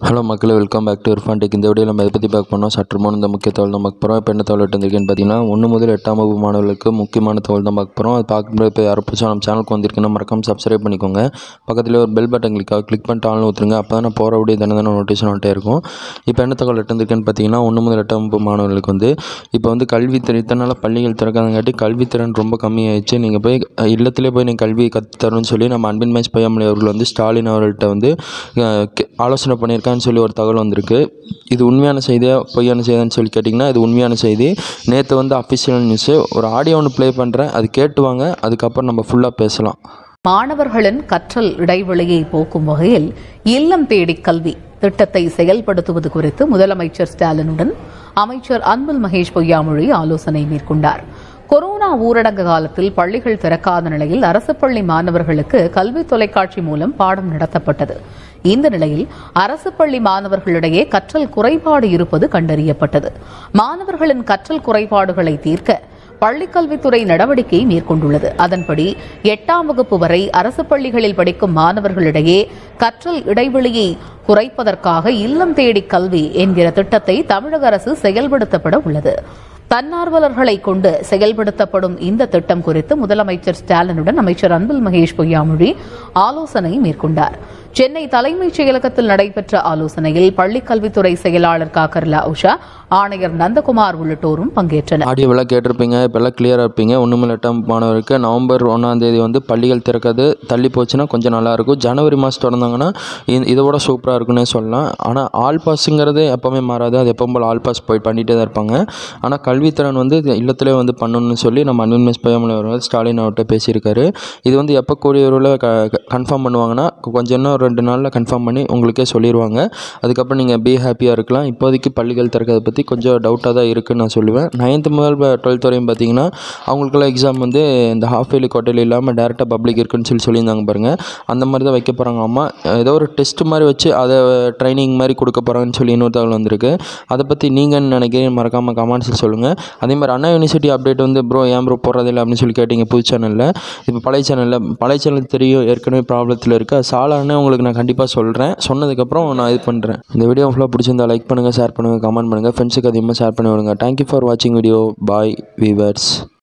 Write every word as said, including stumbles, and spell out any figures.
Hello மக்களே, welcome back to Irfan tech. இந்த video நம்ம எதை பற்றி பார்க்க போனோம், சற்று முன் இந்த முக்கிய தகவல் தான் பார்க்க போகிறோம். இப்போ என்ன தகவல் எடுத்துருக்கேன்னு பார்த்தீங்கன்னா, ஒன்று முதல் எட்டாம் வகுப்பு மாணவர்களுக்கு முக்கியமான தகவல் தான் பார்க்க போகிறோம். அது பார்க்கும்போது இப்போ யாரும் புதுசாக நம்ம சேனலுக்கு வந்திருக்குன்னா மறக்காம சப்ஸ்கிரைப் பண்ணிக்கோங்க. பக்கத்தில் ஒரு பெல் பட்டன் கிளிக் கிளிக் பண்ணிட்டு ஆன்லைன் ஊற்றுருங்க. அப்போ தான் நான் போகிற வீடியோ தினம் தினம் நோட்டிஃபிகேஷன் வந்துட்டே இருக்கும். இப்போ என்ன தகவல் எடுத்துருக்கேன்னு பார்த்தீங்கன்னா, ஒன்று முதல் எட்டாம் வகுப்பு மாணவர்களுக்கு வந்து இப்போ வந்து கல்வித்திறன் இத்தனால பள்ளிகள் திறக்காதங்காட்டி கல்வித்திறன் ரொம்ப கம்மியாயிடுச்சு. நீங்கள் போய் இல்லத்திலே போய் நீங்கள் கல்வியை கற்றுத்தரணும்னு சொல்லி நம்ம அன்பின் மேட்ச் பையாமொழி அவர்கள் வந்து ஸ்டாலின் அவர்கள்ட்ட வந்து ஆலோசனை பண்ணியிருக்கான்னு சொல்லி ஒரு தகவல் வந்து இருக்கு. இது உண்மையான செய்தியாக பொய்யான செய்தியான்னு சொல்லி கேட்டிங்கன்னா, இது உண்மையான செய்தி. நேற்று வந்து அஃபிஷியல் நியூஸு ஒரு ஆடியோ ஒன்று ப்ளே பண்ணுறேன், அது கேட்டுவாங்க. அதுக்கப்புறம் நம்ம ஃபுல்லாக பேசலாம். மாணவர்களின் கற்றல் இடைவெளியை போக்கும் வகையில் இல்லம் தேடி கல்வி திட்டத்தை செயல்படுத்துவது குறித்து முதலமைச்சர் ஸ்டாலினுடன் அமைச்சர் அன்பில் மகேஷ் பொய்யாமொழி ஆலோசனை மேற்கொண்டார். கொரோனா ஊரடங்கு காலத்தில் பள்ளிகள் திறக்காத நிலையில் அரசு பள்ளி மாணவர்களுக்கு கல்வி தொலைக்காட்சி மூலம் பாடம் நடத்தப்பட்டது. இந்த நிலையில் அரசு பள்ளி மாணவர்களிடையே கற்றல் குறைபாடு இருப்பது கண்டறியப்பட்டது. மாணவர்களின் கற்றல் குறைபாடுகளை தீர்க்க பள்ளிக்கல்வித்துறை நடவடிக்கை மேற்கொண்டுள்ளது. அதன்படி எட்டாம் வகுப்பு வரை அரசு பள்ளிகளில் படிக்கும் மாணவர்களிடையே கற்றல் இடைவெளியை குறைப்பதற்காக இல்லம் தேடி கல்வி என்கிற திட்டத்தை தமிழக அரசு செயல்படுத்தப்பட உள்ளது. தன்னார்வலர்களை கொண்டு செயல்படுத்தப்படும் இந்த திட்டம் குறித்து முதலமைச்சர் ஸ்டாலினுடன் அமைச்சர் அன்பில் மகேஷ் பொய்யாமொழி ஆலோசனை மேற்கொண்டார். சென்னை தலைமைச் செயலகத்தில் நடைபெற்ற ஆலோசனையில் பள்ளிக்கல்வித்துறை செயலாளர் காக்கர்லா உஷா, ஆணையர் நந்தகுமார் உள்ளிட்டோரும் பங்கேற்றனர். ஆடியோவெல்லாம் கேட்டிருப்பீங்க, இப்போ எல்லாம் கிளியராக இருப்பீங்க. ஒன்றுமே எட்டாம் மாணவருக்கு நவம்பர் ஒன்றாம் தேதி வந்து பள்ளிகள் திறக்கிறது தள்ளி போச்சுன்னா கொஞ்சம் நல்லாயிருக்கும். ஜனவரி மாதம் திறந்தாங்கன்னா இதோட சூப்பராக இருக்குன்னே சொல்லலாம். ஆனால் ஆல் பாஸுங்கிறது எப்போவுமே மாறாது. அது எப்போ போல் ஆல் பாஸ் போய் பண்ணிகிட்டே தான் இருப்பாங்க. ஆனால் கல்வித்திறன் வந்து இல்லத்திலே வந்து பண்ணணும்னு சொல்லி நம்ம அன்பின் மிஸ் பையாமொழி அவர்கள் ஸ்டாலின் அவர்கிட்ட பேசியிருக்காரு. இது வந்து எப்போ கூடிய விரைவில் க கன்ஃபார்ம் பண்ணுவாங்கன்னா கொஞ்சம் இன்னும் ரெண்டு நாளில் கன்ஃபார்ம் பண்ணி உங்களுக்கே சொல்லிடுவாங்க. அதுக்கப்புறம் நீங்கள் பி ஹாப்பியாக இருக்கலாம். இப்போதைக்கு பள்ளிகள் திறக்கிறத பற்றி கொஞ்சம் டவுட்டாக தான் இருக்குதுன்னு நான் சொல்லுவேன். நைன்த்து முதல் டுவெல்த் வரையும் பார்த்தீங்கன்னா அவங்களுக்குள்ள எக்ஸாம் வந்து இந்த ஹாஃப் இயர்லி குவார்டர்லி இல்லாமல் டேரெக்டாக பப்ளிக் இருக்குன்னு சொல்லி சொல்லியிருந்தாங்க பாருங்கள். அந்த மாதிரி தான் வைக்க போகிறாங்க. அம்மா ஏதோ ஒரு டெஸ்ட் மாதிரி வச்சு அதை ட்ரைனிங் மாதிரி கொடுக்க போகிறாங்கன்னு சொல்லி இன்னொரு தகவல் வந்திருக்கு. அதை பற்றி நீங்கள் நினைக்கிறீங்க மறக்காமல் கமெண்ட்ஸில் சொல்லுங்கள். அதே மாதிரி அண்ணா யூனிவர்சிட்டி அப்டேட் வந்து ப்ரோ ஏன் ப்ரோ போடுறதில்லை அப்படின்னு சொல்லி கேட்டிங்க புது சேனலில். இப்போ பழைய சேனலில் பழைய சேனல் தெரியும் ஏற்கனவே ப்ராப்ளத்தில் இருக்குது. அது சாலான்னு உங்களுக்கு நான் கண்டிப்பாக சொல்கிறேன். சொன்னதுக்கப்புறம் நான் இது பண்ணுறேன். இந்த வீடியோ ஃபுல்லாக பிடிச்சிருந்தா லைக் பண்ணுங்கள், ஷேர் பண்ணுங்கள், கமெண்ட் பண்ணுங்கள், ஃப்ரெண்ட்ஸுக்கு அதிகமாக ஷேர் பண்ணி விடுங்க. தேங்க்யூ ஃபார் வாட்சிங் வீடியோ. Bye viewers.